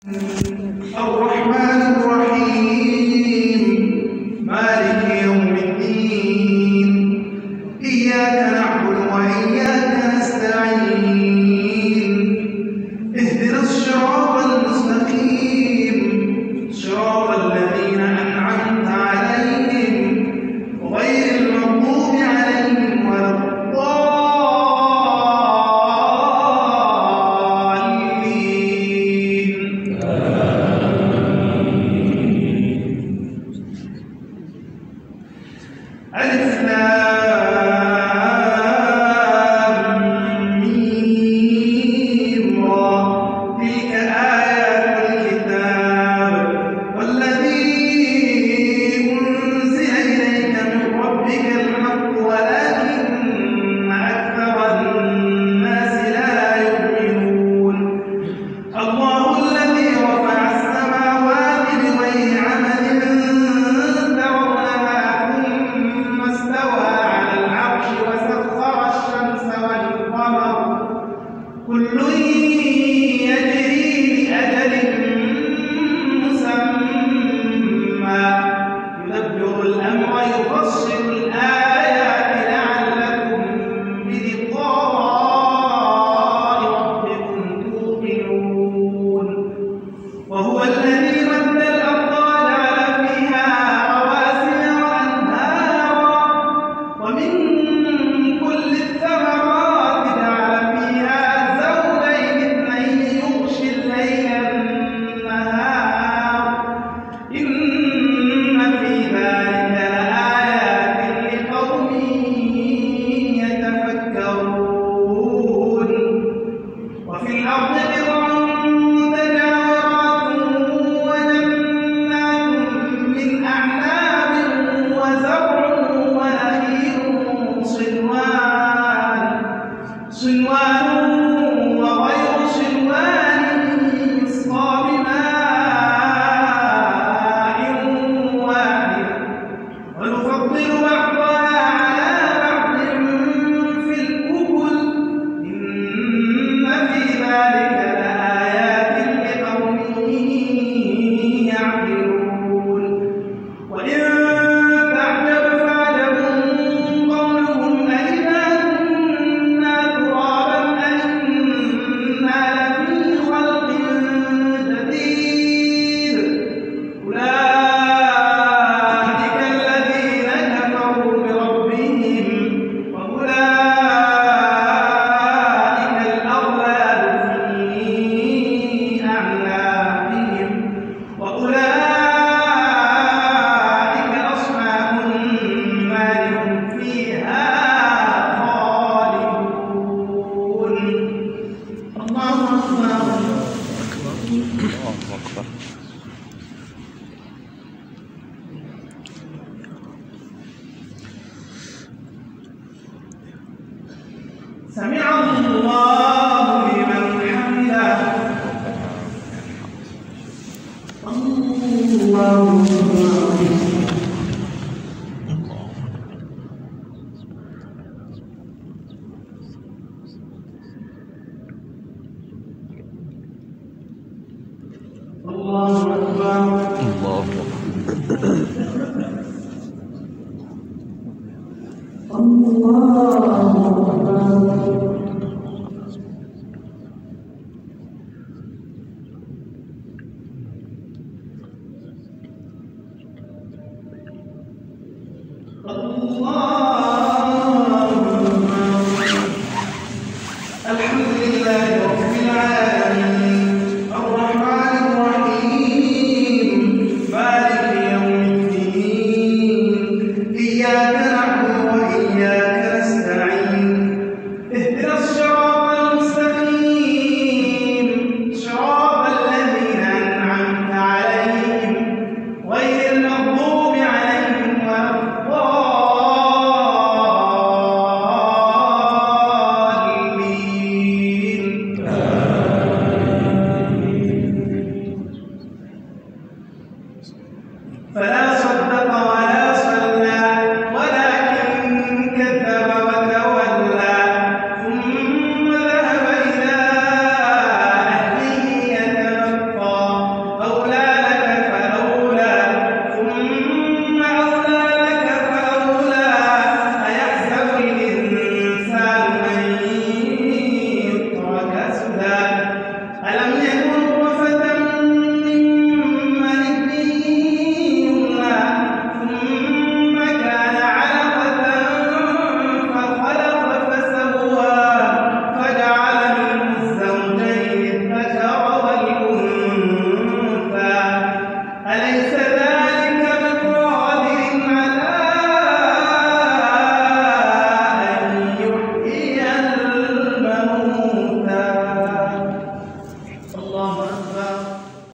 الرحمن الرحيم مالك يوم الدين إياك نعبد وإياك نستعين اهدنا الصراط المستقيم صراط الذين أنعمت عليهم غير المغضوب عليهم ولا ألف لام ميم را تلك آيات الكتاب والذي أنزل إليك من ربك الحق ولكن أكثر الناس لا يؤمنون الله الذي رفع السماوات بغير عمد كل يجري لأجل مسمى يدبر الأمر يفصل الآيات لعلكم بلقاء ربكم توقنون وهو الذي مد الأرض وجعل فيها رواسي وأنهارا ومن كل الثمرات جعل فيها إن في ذلك لآيات لقوم يتفكرون وفي الأرض قطع متجاورات وجنات من أعناب وزرع ونخيل صنوان وغير صنوان يسقى بماء ونفضل بعضها على بعض في الأكل إن في ذلك لآيات لقوم يعقلون وإن تعجب فعجب قولهم أإذا كنا ترابا أإنا لفي خلق جديد أولئك الذين كفروا بربهم وأولئك الأغلال في أعناقهم وأولئك أصحاب النار هم فيها خالدون الله أكبر سمع الله لمن حمده الله الله أكبر الله أكبر